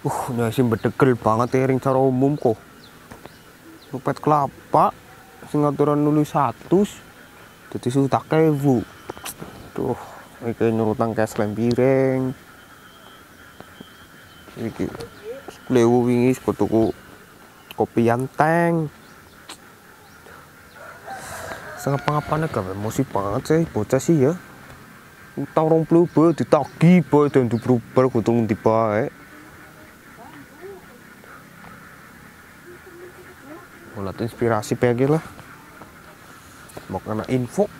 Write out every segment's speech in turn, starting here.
Nasi bedegel banget ya ring cara umum kok. Dompet kelapa sing aturan nulis 100 dadi sudah 1000. Duh, iki nyurutang cash lempiring. Iki lewu wingi sego tuku kopi anteng. Ngapa-ngapane gawe emosi banget sih bocah sih ya. Utang 20 bae ditagi bae dan diberubah kudu ngendi bae. Mulai inspirasi pagi lah. Mau kena info.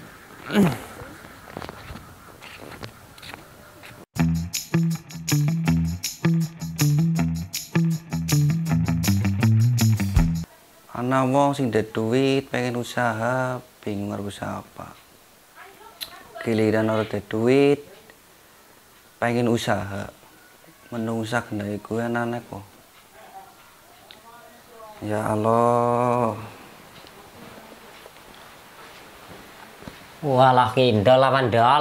Ana wong sing ndek duit pengen usaha, bingung harus usaha apa. Giliran ora ndek duit pengen usaha. Menungsa gendake kuwi anane kok. Ya Allah. Walah kindol apa ndol?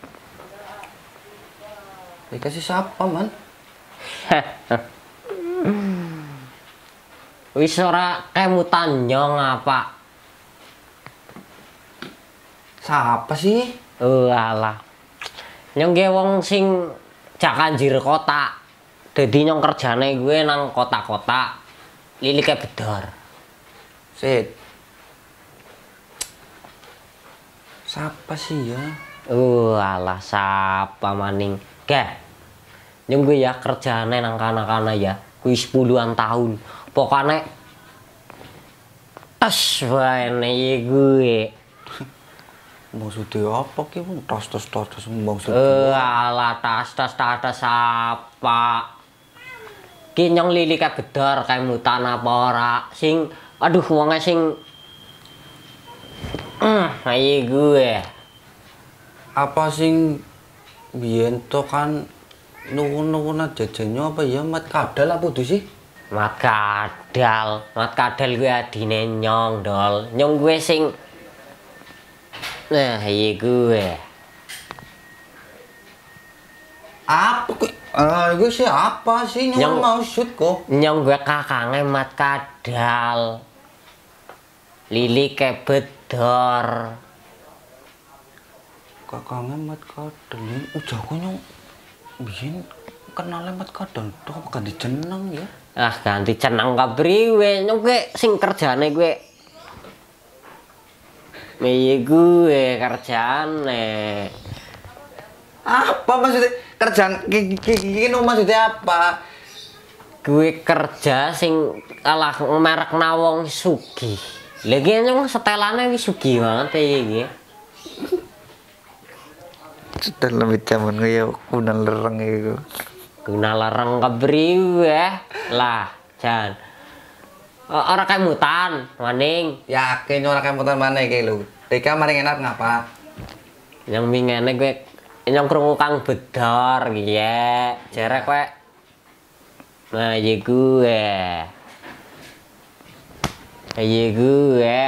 Dikasih siapa, Man? Wis ora kemutan nyong apa? Siapa sih? Walah. Nyong ge wong sing jak anjir kota. Dadi nyong kerjane gue nang kota-kota. Lilike bedor. Sit. Siapa sih ya? Walah sapa maning. Geh. Nyong gue ya kerjane nang kana-kana ya. Kuwi 10-an tahun. Pokoknya tas wae gue. Maksudnya apa ki? Tas maksudnya. Alah tas apa? Ki nyong lili ka bedor kae mutan apa ora? Sing aduh wonge sing ayo gue. Apa sing biyen to kan nuwun-nuwunan jajannya apa ya mat kadal apa kudu sih? Mat kadal gue adine nyong dol. Nyong gue sing nah iya gue. Apa kuwi? Gue siapa sih nyong maksud kok? Nyong gue kakange mat kadal. Lili ke bedor. Kakangnya mat kadal. Ujaku nyong biyen kenal mat kadal tuh apa ganti jeneng ya? Ah ganti cenang kabriwe nyong gue sing kerjane gue. Iya gue kerjane. Apa maksudnya kerjaan gini maksudnya apa? Gue kerja sing alah merek nawong sugih. Lagi nyong setelane wis sugih banget ya iki. Sudah lebih zaman ya kunal lereng itu. Guna larang kebriwe lah jan. Ora kae mutan maning. Yakin ora kayak mutan mana iki lho. Deka maring enak ngapa? Yang mingene gue yang krungu kang bedor ya. Jarek kowe. Nah, iya gue. Iya gue.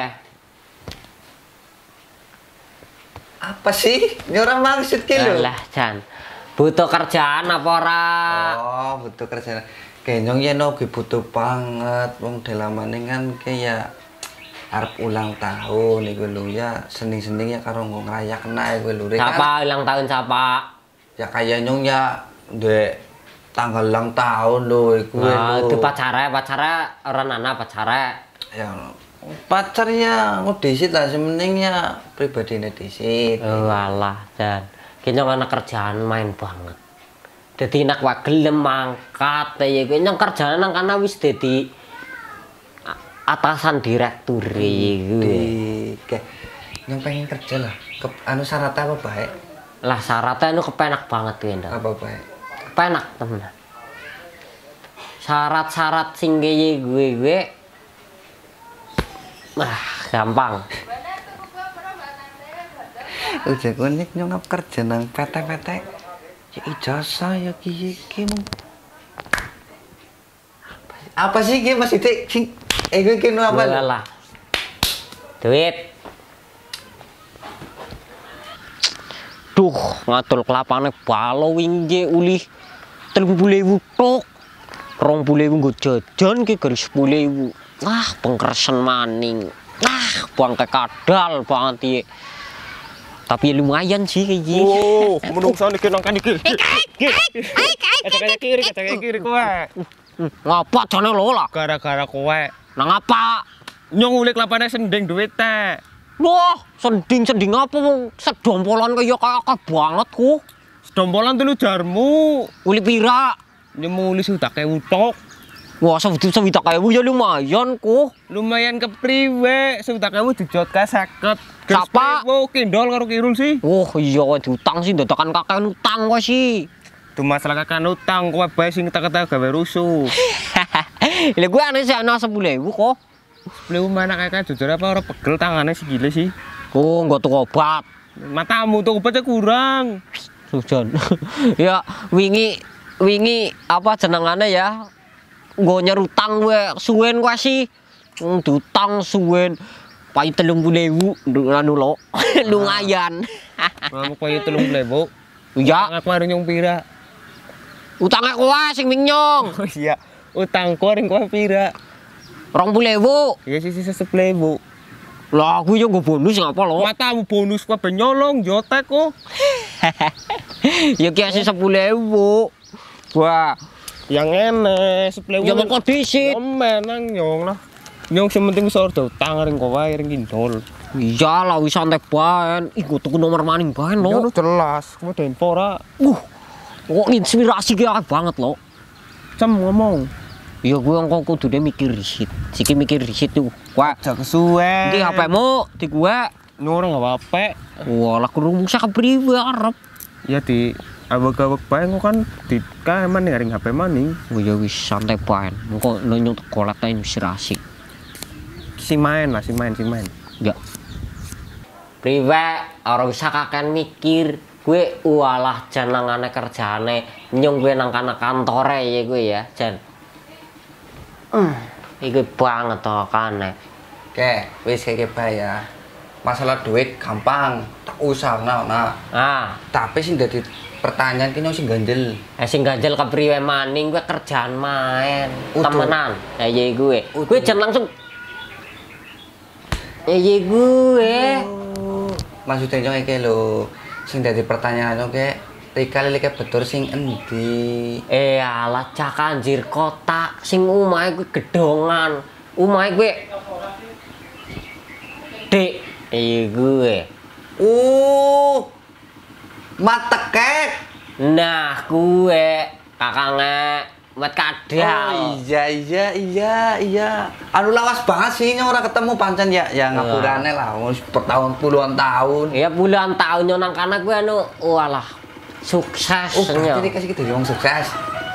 Apa sih? Ini orang maksud ki lho. Lah jan. Butuh kerjaan apa ora? Oh, butuh kerjaan. Kenyong ya gue butuh banget. Wong dalamane kan kayak arep ulang tahun iku lho ya. Sening-sening ya karo ngrayakna iku lho. Siapa ulang tahun siapa? Ya kayak nyong ya ndek tanggal ulang tahun lho iku lho. Itu pacare orang nana pacare. Ya pacarnya ngodisit lah sementing ya pribadine disit. Walah jan. Kenyong anak kerjaan main banget. Dadi nak wae gelem mangkat ya kuwi nyong kerjane nang kana wis dadi atasan direktur iki. Nyong pengen kerja lah. Anu syaratnya apa baik? Lah syaratnya anu kepenak banget kuwi ndak. Apa baik? Kepenak temen. Syarat-syarat sing kaya gue gampang. Udah konek nyong kerja nang PT ya ijazah ya ki apa sih ki Mas Ite sing gue kene apa lah duit duh ngatul kelapane balo wingi ulih 30.000 tok 20.000 nggo jajan ki garis 10.000. Wah, pengkersen maning. Wah, bangke kadal banget iki. Tapi lumayan sih iki. Oh, menungso niki nang kan iki. Kacang kiri kowe. Ngapa jane lho lah? Gara-gara kowe Nang apa? nyong ulik lapane sending duit teh. Wah, sending-sending apa wong sedompolan kaya akeh banget ku. Sedompolan telu jarmu. Uli pira? Nyemuli sudah kewu tok. Wah, sewidak ewu ya lumayan ku. Lumayan kepriwe, sudah kewu dijot ka 50. Siapa? Kindol karo Kirul sih. Oh iya diutang sih dadakan kakek utang kowe sih. Itu masalah kakak utang kowe bae sing kata gawe rusuh. Lah gue aneh sih ana 10.000 kok. Beliau mana kakak jujur apa orang pegel tangannya si gile sih. Oh, enggak tuh obat. Matamu tuh obatnya kurang. Sujan. Ya, wingi apa jenengane ya? Nggo nyerutang gue suwen gue sih. Diutang suwen. Pai 30.000 anu lo. Lumayan. Kamu koyo 30.000. Ya, Aku arep nyong pira? utangnya kowe sing minyong. Oh iya, utangku arep kowe pira? 20.000. Ya sisi 10.000. Lah, aku yo nggo bonus ngapa lo? Matamu bonus kowe ben nyolong jotek kok. Ya ki asih 10.000. Wah, Yang enek 10.000. ya kok disit. Menang nyong lah. Nyong sing penting wis ora utang ring kowe ring kindol. Iya lah wis santai bae. Iku tuku nomor maning bae Ya lo. udah jelas, kowe den ora. Kok inspirasi ki akeh banget lo. Cem ngomong. Ya gue engko kudune mikir riset. Siki mikir riset tuh. Wah, Aja kesuwen. di HP-mu di gue. Nurung enggak apa-apa. Wah, lah kurung sak kepriwe arep. Ya di awak-awak bae engko kan di kaeman ring HP maning. Oh ya wis santai bae. Engko nonyong teko lata inspirasi. Si main. Ya. Priwe, ora usah kakean mikir. Gue walah jenengane kerjane nyong gue nang kana kantore ya gue ya, Jan. Iku banget to kane. Oke, wis kayak bae ya. Masalah duit gampang, tak usah nah. Ah, Tapi sing dadi pertanyaan ki nyong sing ganjel. sing ganjel kepriwe maning gue kerjaan main, Udah. temenan. Ya gue. Udah. Gue jan langsung ya gue. Maksudnya nyong iki lho, sing dadi pertanyaan nyong ki Rika lili betur sing endi? Alah cak anjir kota sing omahe gue gedongan. Omahe gue Dek, gue. Matekek. Nah, gue kakangnya mat kadal. Oh iya. Anu lawas banget sih nyong ora ketemu pancen ya ngapurane lah wis bertahun puluhan tahun. Ya bulan tahun nyonang kana gue anu walah sukses Berarti nya. Rika sih dadi wong sukses.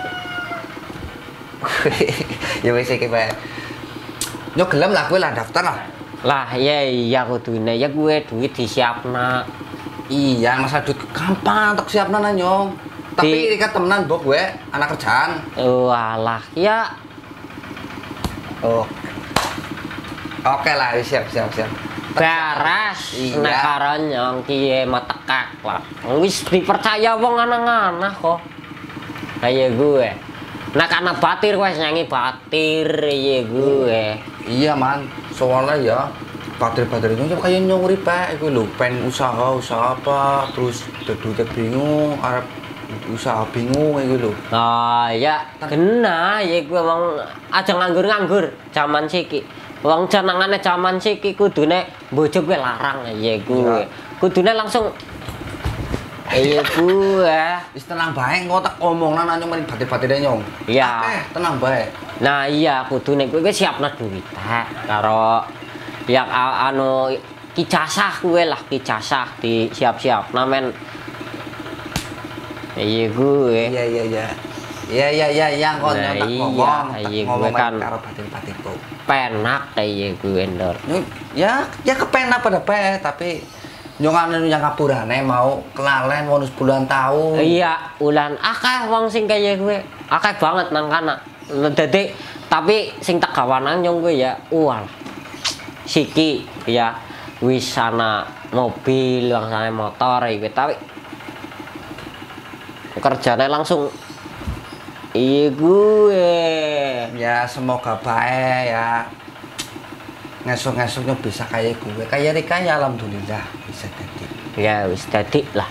Ya wis iki bae. Nyok gelem lah kowe lah daftar lah. Lah iya kudune ya gue duit disiapna. Iya, masa duit gampang tak siapna nang nyong. Tapi Rika temenan mbok gue anak kerjaan. Walah ya Oh. Oke lah, siap. beres Iya. nek karo nyong kiye matekak lah. Wis dipercaya wong aneh-aneh kok. Kayak gue. Nek ana batir wis nyanyi batir ya gue. Iya, Man. Soalnya ya bater-bater nyong kayak nyong urip iku lho, pen usaha apa, terus duit bingung, arep usaha bingung iku lho. Oh ya kena ya gue wong aja nganggur zaman siki. Wong jenengane zaman siki kudune bojo gue larang ya gue. Kudune langsung iya gue. Wis tenang bae engko tak omongna nang nyong mari batir-batire nyong. Iya. Tenang bae. Nah iya kudune gue siapna duit karo yang anu kicasah gue lah kicasah disiap-siap namen. Iya gue. Iya engko Nah, nyong tak iya, ngomong. iya, Ngomong gue kan- karo batir-batirku. Penak kayak gue ndor. Ya kepenak pada bae tapi nyong anu yang ngapurane mau kelalen bonus bulan tahun. Iya, ulan akeh wong sing kaya gue. Akeh banget nang kana. Dadi tapi sing tak gawanan nyong gue ya uang. Siki ya wis ana mobil, langsane motor iki tapi kerjane langsung Iya gue. Ya semoga baik ya. Ngesuk-ngesuknya bisa kayak gue. Kayak Rika ya alhamdulillah bisa jadi. Ya wis dadi lah.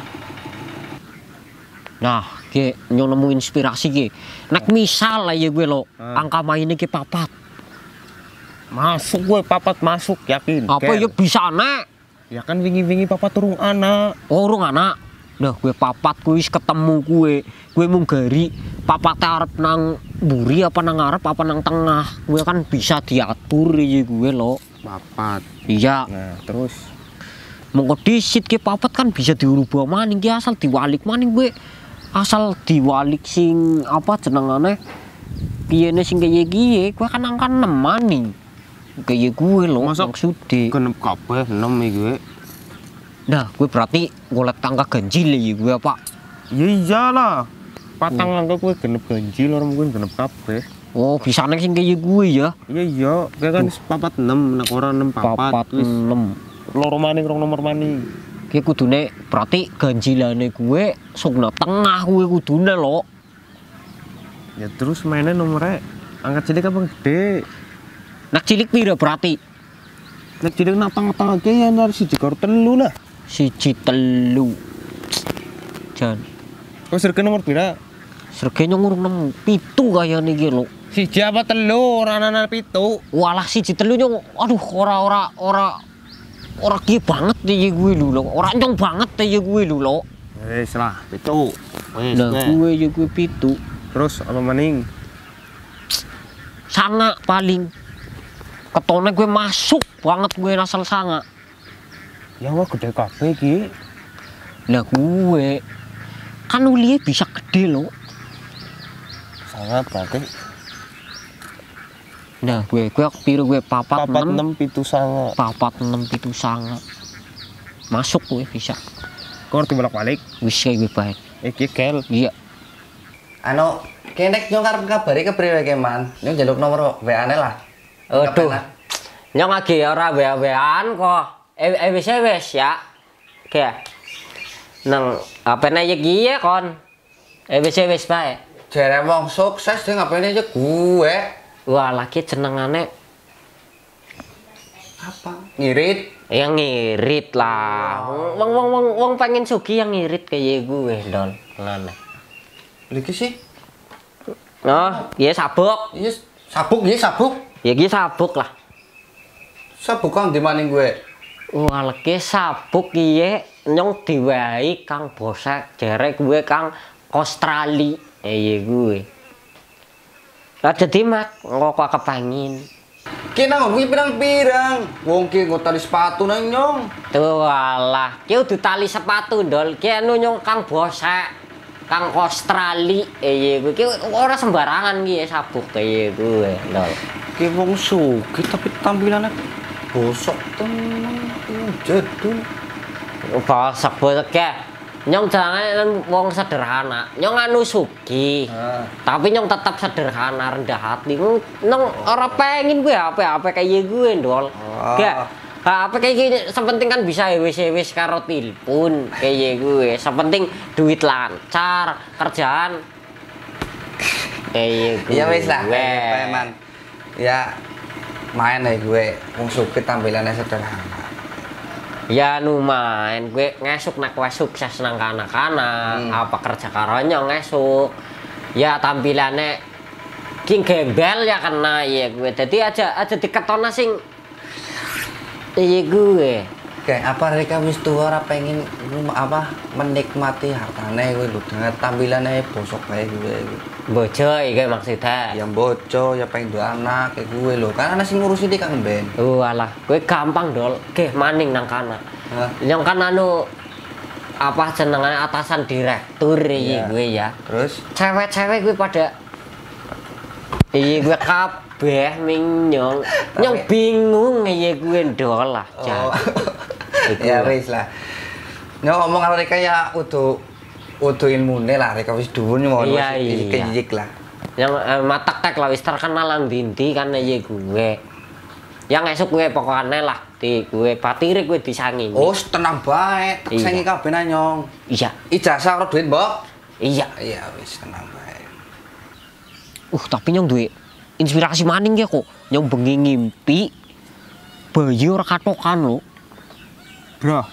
Nah, ki nyong nemu inspirasi ki. Nek misal lah ya gue lo, angka mainnya ki papat. Masuk gue papat masuk yakin. Apa ya bisa nek? Ya kan wingi-wingi papat turung anak. Urung anak. Nah, gue papat gue wis ketemu gue. Gue mung gari papat arep nang mburi apa nang arep apa nang tengah. Gue kan bisa diatur ya gue lo. Papat. Iya. Nah, terus Mongko disit ki papat kan bisa dirubah maning ki asal diwalik maning gue. Asal diwalik sing apa jenengane piyene sing kaya iki gue kan angka 6 maning. Kaya gue lo Masa maksudnya. genep kabeh 6 iki gue. Nah, gue berarti golek tangga ganjil ya gue apa? Ya iyalah. Patang langkah gue genep ganjil orang mungkin genep kabeh. Oh, bisa nek sing kaya gue ya. Iya iya, kayak kan papat 6 nek ora 6 papat. Papat 6. Loro maning rong nomor maning. Ki kudune berarti ganjilane gue sugna tengah gue kudune lo. Ya terus mainnya nomornya angkat cilik apa gede? Nak cilik pira berarti? Nek cilik nak tengah-tengah ki ya nar siji karo telu lah. 1 3. Jan. Kok serge nomor pira? Sergenya ngurung 7 kayane iki lo. Siji apa telu ora ana 7. Walah 1 3 nyong aduh ora ki banget ya gue lho lo. Ora nyong banget ya gue lho lo. Wis lah, 7. Wis. Nah, gue ya gue 7. Terus apa maning? Sanga paling ketone gue masuk banget gue asal sanga. Ya wah gede kabeh iki. Lah gue kan ulinya bisa gede lo. Sangat berarti Nah, gue piro gue papat 6 6 7 sanga. papat 6 7 sanga. Masuk gue bisa. Kok ngerti bolak-balik? Wis kayak gue baik. Iki kel. Iya. Anu, kenek nyong arep kabari kepriwe ke man? Nyong njaluk nomor WA-ne lah. Aduh. Nyong lagi ora WA-WA-an kok. Wis ya. Kayak nang HP-ne iki ya kon. Wis bae. Jere wong sukses dia ngapain aja gue. Wah, lagi jenengane Apa? Ngirit. yang ngirit lah. Wong pengen sugi yang ngirit kayak gue, Don. Ngene. Iki sih. Oh, iya sabuk. Iya sabuk, iya sabuk. Ya iki sabuk lah. Sabuk kang di maning gue. Wah, lagi sabuk iya nyong diwai Kang Bosek, jere gue Kang Australi. Iya gue. Lah jadi mak kok kepangin. Ki nang kuwi pirang-pirang. Wong ki nggo tali sepatu nang nyong. Tuh alah, ki udah tali sepatu dol. Ki anu nyong Kang Bosek, Kang Australi. Iya gue ki ora sembarangan ki sabuk iya gue dol. Ki wong sugih tapi tampilannya bosok tenan. Jadul. Bosok ya. Nyong jangan wong sederhana. Nyong anu sugih. Tapi nyong tetap sederhana, rendah hati. Nyong ora pengen gue apa-apa kayak gue dol. Gak. Apa kayak gini, sepenting kan bisa wis karo telepon kayak gue. Sepenting duit lancar, kerjaan. Kayak gue. Iya wis lah, man. Ya main aja gue. Wong sugih tampilannya sederhana. Ya nu main gue ngesuk nak gue sukses nang anak-anak apa kerja karonyo ngesuk ya tampilannya king gembel ya kena ya gue jadi aja diketona sing iya gue Kayak apa mereka wis tua ora pengen apa menikmati hartane gue lho dengan tampilannya bosok kayak gue. bojo iki maksudnya Ya bojo ya pengen dua anak kayak gue lho. Kan ana sing ngurusi di Kang Ben. alah gue gampang dol ke maning nang kana yang kan anu apa jenengane atasan direktur iki gue ya Terus cewek-cewek gue pada iya gue kabeh nyong bingung ya gue ndol lah ya wis lah. Nyok ngomong karo mereka ya kudu ilmune lah mereka wis dhuwur ngono wis kejik lah. Yang matek-tek lah wis terkenal nang ndi kan ya gue. Yang esuk gue pokoknya lah di gue patire gue disangi. Oh, tenang bae, sangi kabeh nang. Iya. Ijazah karo duit, Mbok. Iya. Iya wis tenang bae. Tapi nyong duwe inspirasi maning ya kok. Nyong bengi ngimpi bayi ora katokan lho. Brah.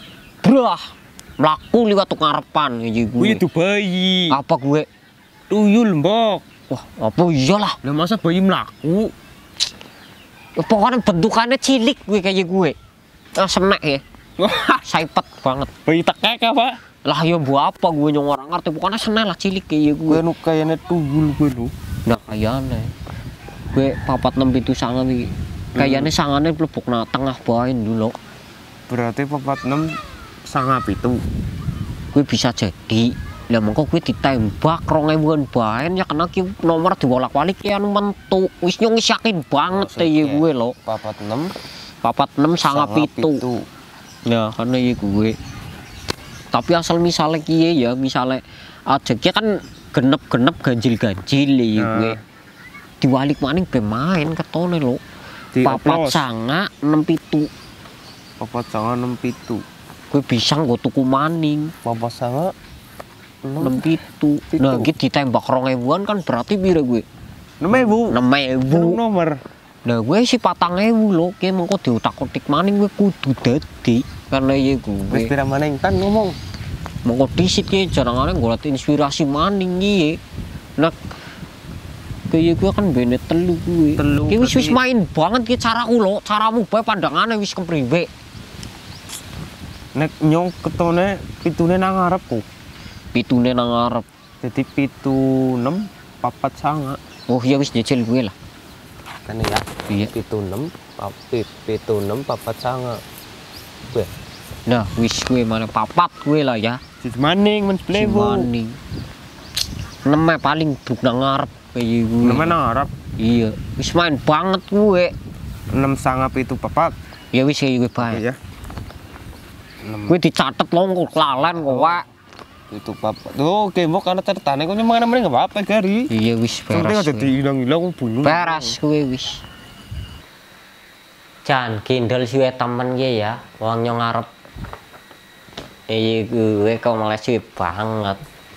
Mlaku liwat tuk ngarepan iki gue. Itu bayi. Apa gue? Tuyul, Mbok. Wah, apa iyalah. Lah masa bayi mlaku? Pokoknya bentukannya cilik gue kayak gue. Senek ya. Wah, Saipet banget. bayi tekek apa? Lah ya buat apa gue nyong orang ngerti. Pokoknya senek lah cilik kayak gue. Gue nu kayaknya tuyul gue lu. Nah kayaknya. Gue papat 6 itu sangat iki. Kayaknya sangannya mlebok na tengah bain dulu. Berarti 46 sangat itu. Gue bisa jadi. Lah mengko gue ditembak 2000-an bain ya kena ki nomor dibolak-balik ya mentu. Wis nyong yakin banget ya gue lo. 46 sangat itu. Nah, karena ya gue. Tapi asal misalnya kiye ya, misalnya aja kia kan genep-genep ganjil-ganjil ya gue. Diwalik maning pemain ketone lo. Papat sanga 6 pitu. Papat sanga 6 pitu. Gue bisa nggo tuku maning. Papat sanga 6 pitu. Nah, gitu ditembak 2000-an kan berarti pira gue? 6.000. 6.000 nomor. Nah, gue sih 4.000 lo. Ki mengko diutak-utik maning gue kudu dadi. Karena ya Wis gue. pira maning kan ngomong. Mengko disit ki jarang-jarang golek inspirasi maning iki. Nah, kayak gue kan benet telu gue. Ki wis main banget ki caraku lo. Caramu bae pandangane wis kepriwe. Nek nyong ketone pitune nang ngarepku. Pitune nang ngarep. Jadi pitu 6 papat sanga. Oh ya wis jejel gue lah. Kan ya. Iya. Pitu 6 papat sanga. Gue. Nah, wis gue mana papat gue lah ya. Si maning men 10.000. Maning. Neme paling bruk nang ngarep kayak gue. Neme nang ngarep. Iya, wis main banget gue. 6 sanga pitu papat. Ya wis kayak gue bae. Ya. Gue dicatet lo kok lalen kok Wak. Itu papat. Tuh, oke, mau karena ceritanya kok nyemang namanya enggak apa-apa, Gari. Iya wis Sampai beres. aja dihilang-hilang bunuh. Beres gue wis. Jan kindel sih temen gue ya, wong nyong ngarep. Iya gue kok malah sih banget.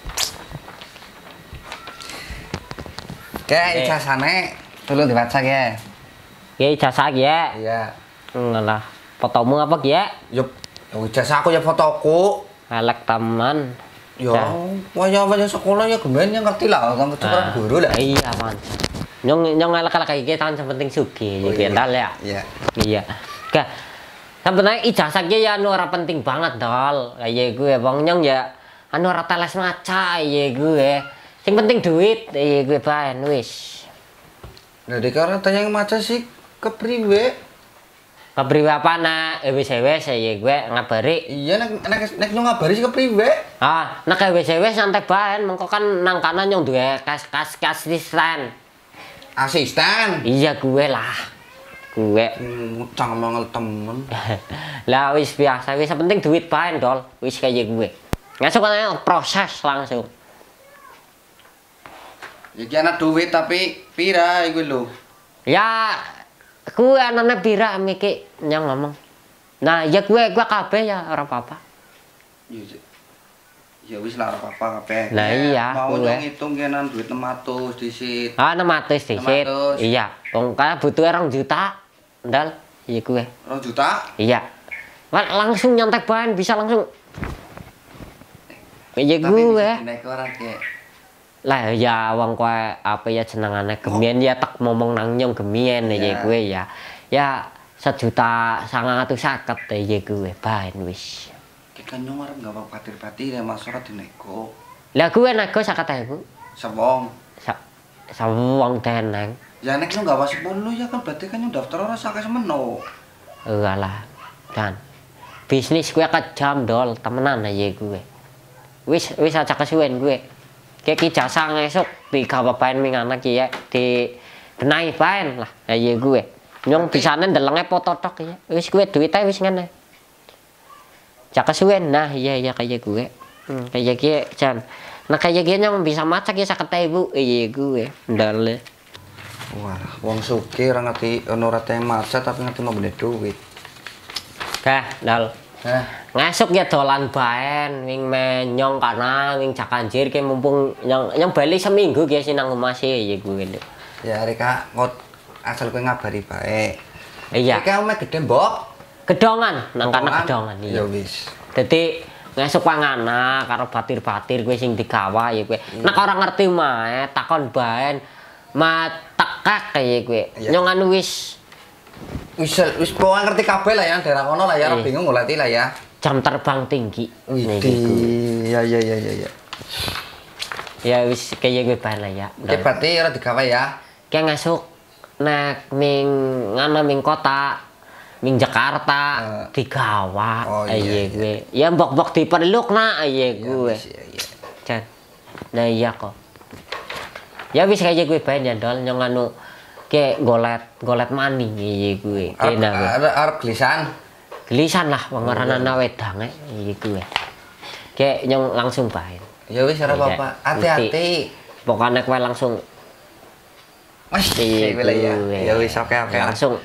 Kayak ijazahnya dulu dibaca ya. Ya ijazah ya. Iya. Ngalah. Fotomu apa ya? Yup. Ijazah aku ya fotoku. Elek teman. Ya, wajah sekolah ya gemen yang ngerti lah, kamu cukup guru lah. Iya, Man. Nyong elek-elek kayak gitu kan penting sugih, kendal ya. Iya. Iya. Oke. Sebenarnya ijazah ya anu ora penting banget dol. Kayak gue bang nyong ya anu ora teles maca ya gue. Sing penting duit ya gue bae wis. Nah, karena tanya yang maca sih kepriwe. Kepriwe apa nak? Wis ya gue ngabari. Iya nek nyong ngabari sih kepriwe. Ah, nek wis santai bae mengko kan nang kanan nyong duwe kas asisten. Asisten. Iya gue lah. Gue. Ngucang mangel temen. Lah wis biasa, wis penting duit bae dol. Wis kayak gue. Ngasuk kan proses langsung. Ya ki ana duit tapi pira iku lho. Ya gue anaknya pira miki nyong ngomong. Nah, ya gue kabeh ya ora apa-apa. Ya wis lah ora apa-apa kabeh. Lah iya, Mau gue. ngitung kenan duit 600 disit. Ah, 600 disit. 600. Iya, wong kaya butuh 2 juta. Ndal, iya gue. 2 juta? Iya. Langsung nyontek bahan bisa langsung. Iya gue. Nek ora kek. Lah ya wong kowe apa ya jenengane gemien ya tak ngomong nang nyong gemien ya gue ya. Ya 1.950.000 ya gue bahan wis. Kan nyong arep gawe patir-patir ya Mas ora dinego. Lah gue nego 50.000. Sewong. Sawong teneng. Ya nek nyong gawe 10 ya kan berarti kan nyong daftar ora sakit semeno. Enggak dan bisnis gue kejam dol temenan aja gue. Wis aja kesuwen gue. Kayak ijazah ngesuk tiga bapain minganak ya di benahi paen lah aja gue. Nyong bisane ndelenge foto tok ya. Wis gue duitnya wis ngene. Cak kesuwen nah iya kayak gue. Kayak gie Jan. Nah kayak gie nyong bisa masak ya 50.000 iya gue. Ndale. Wah, wong sugih ora ngerti ora teh masak tapi ngerti mau duit. Kah, dal. Hah? Ngesuk ya dolan baen wing menyong kana wing Jakanjir ki mumpung yang bali seminggu ki sinang omah sih ya gue. Ya Rika, ngot asal kowe ngabari bae. Iya. Iki omah gede, Mbok. Gedongan, nang kana gedongan Ya iya. wis. Dadi ngesuk pangana karo batir-batir kuwi sing digawa ya kuwi. Nek ora ngerti mae takon baen matekak ya kuwi. Nyong anu wis Wis ngerti kabeh lah ya daerah kono lah ya, ora bingung ngolati lah ya. jam terbang tinggi. Widih. Ya. Ya wis kaya kuwi bae lah ya. Iki berarti ora digawe ya. Ki ngesuk nek ming kota ming Jakarta digawa Oh, iya, gue. Ya mbok-mbok diperlukna gue. Iya. Jan. Nah iya kok. Ya wis kaya gue bae nyandol nyong anu ke golet maning gue. Kena gue. Arep gelisan. Gelisan lah wong aranana wedange gue. Kayak nyong langsung bae. Ya wis ora apa-apa. Hati-hati. Pokoknya kowe langsung Wis, iya ya. gue. Ya wis oke. Langsung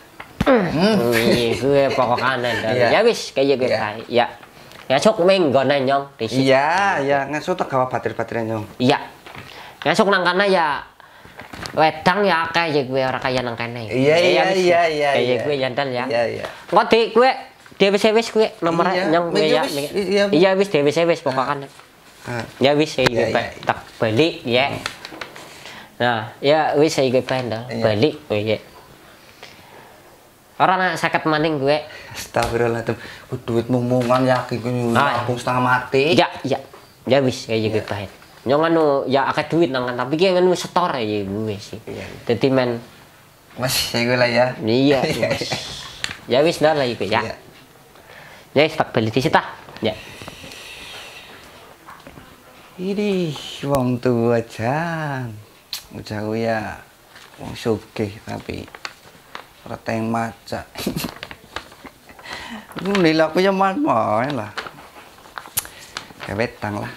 gue pokoknya Iya. ya wis kayak gue Iya. bae. Ya. Ngesuk menggone nyong di situ. Iya, ngesu tak gawa batir-batir nyong. Iya. Ngesuk nang kana ya wedang ya akeh ya gue ora kaya nang kene. Iya. Kayak gue jantan ya. Iya. Engko di gue dhewe-wis gue nomor Iya. nyong gue ya. Iya wis dhewe-wis pokoknya. Ya wis ya gue Iya. tak balik ya. Nah, ya wis saya gue pendel balik ya. Ora nak sakit maning gue. Astagfirullahaladzim. Duit mumungan yakin ku nabung setengah mati. Ya. Ya wis kayak gitu bae. Nyong anu ya akeh duit nang kan tapi ki anu setor ya gue sih. Dadi men Mas, ya gue lah ya. iya. Ya wis dah lah iku ya. Iya. Ya wis tak beli di situ. Ya. Ini wong tua jan. Ujaku ya wong sugih tapi ora teng maca. Nilai aku ya man lah. Kewetang lah.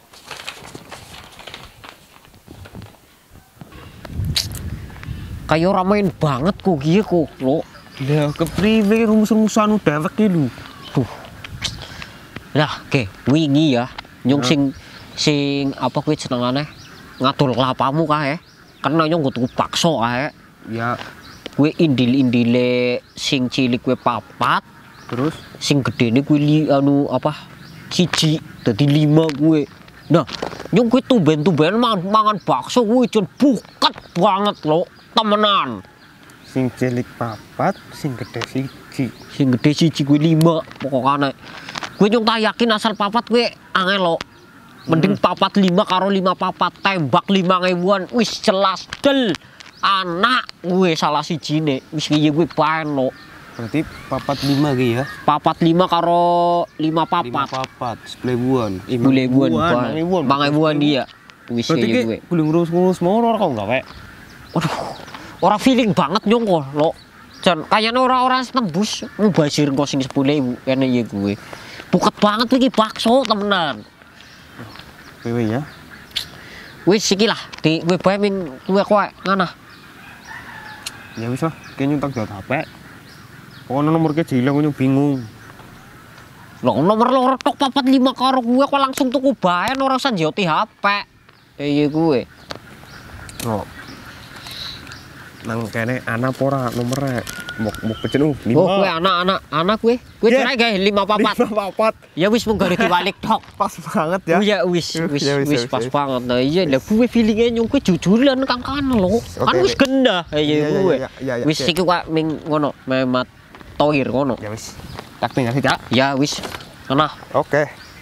Kayak ora main banget kok iki kok, lo. Lah kepriwe rumus-rumusan dewek iki lho. Duh. Lah, wingi ya. Nyong sing apa kuwi jenengane? Ngatur kelapamu kae. Karena nyong kudu bakso kae. Ya, Kuwi indil-indile sing cilik kuwi 4, terus sing gedene kuwi anu apa? Siji, dadi 5 kuwi. Nah, nyong kuwi tumben-tumben mangan bakso kuwi jan buket banget lo, temenan. sing cilik 4, sing gede siji. Sing gede siji kuwi 5 pokokane. Kuwi nyong tak yakin asal 4 kuwi angel lo. Mending 4-5 karo 5-4 tembak 5.000-an wis jelas del. Anak gue salah sijine wis kiye gue paen lo. Berarti 45 ki ya. 4-5 karo 5-4. 54, 10.000-an. 10.000-an. 5.000-an dia. Wis Berarti kiye ki gue. kudu ngurus-ngurus mau ora kok gawe. Waduh. Ora feeling banget nyong kok lo. Jan kayane ora nembus mubazir kok sing 10.000 kene ya gue. Buket banget iki bakso temenan. Wewe ya. Wis iki lah di gue bae ming kowe ngana. Ya wis lah, kayaknya tak jawab HP. Pokoknya nomor ke hilang, aku bingung. Loh nomor loro tok 45 karo gue kok langsung tuku bae ora usah njoti HP. Iya gue. Oh. Nang kene ana apa ora nomere? Mau pecen 5. Oh, gue anak gue. Gue Yeah. cerai guys 5-4. 54. Ya wis mung gare diwalik tok. Pas banget ya. Oh ya wis Ya, pas banget. Nah iya lah gue feelingnya nyung gue jujuran kan lo. Kan wis gendah iya gue. Iya, Wis iki kok ming ngono memat tohir ngono. Ya wis. Tak tinggal sih, Cak. Ya wis. Nah, Oke.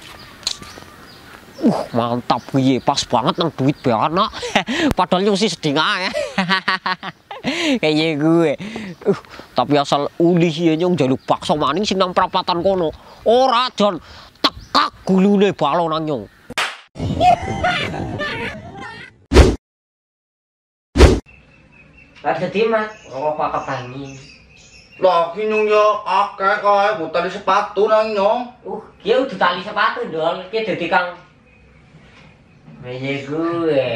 mantap piye pas banget nang duit be anak. Padahal nyung sih sedih ae. Kayak gue. Tapi asal ulih ya nyong jaluk bakso maning sing nang perapatan kono. Ora jon tekak gulune balon nang nyong. Lah dadi Mas, apa kepengi? Lah ki nyong yo akeh kae butali sepatu nang nyong. Ki udah tali sepatu dol, ki dadi Kang. Kayak gue.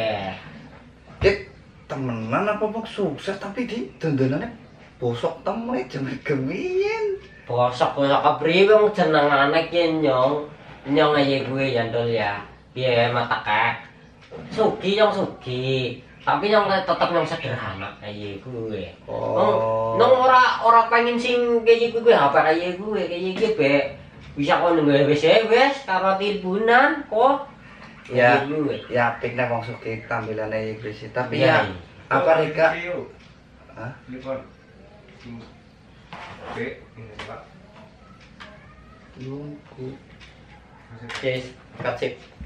Temenan apa mau sukses tapi di dandanannya bosok temen jam gemin. Bosok-bosok kepriwe wong jenengane ki Nyong. Nyong ae kuwi ya Ndul ya. Piye matek. Sugi Nyong sugi. Tapi Nyong tetep Nyong sederhana kaya kuwi. Oh. Nyong ora pengen sing kaya kuwi apa kaya kuwi. Kaya iki be bisa kono wis karo timbunan kok. Ya, Kaya kuwi. ya apik nek wong sugih tampilane Igris. Tapi Iya. ya apa Rika? Hah? B ini Pak. Yes, kasih.